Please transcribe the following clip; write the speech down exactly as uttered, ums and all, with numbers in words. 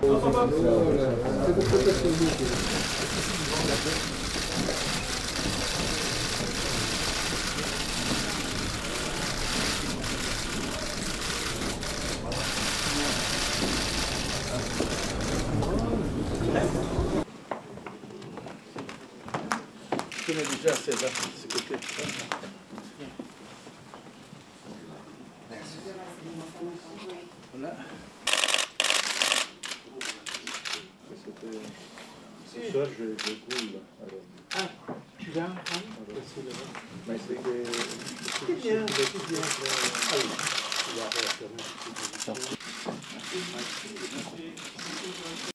Je connais déjà César, ce côté. Merci. Voilà. Ce soir, je, je coule. Alors. Ah, tu vas hein? Mais c'est que... C'est bien, c'est bien. Ah oui, tu vas faire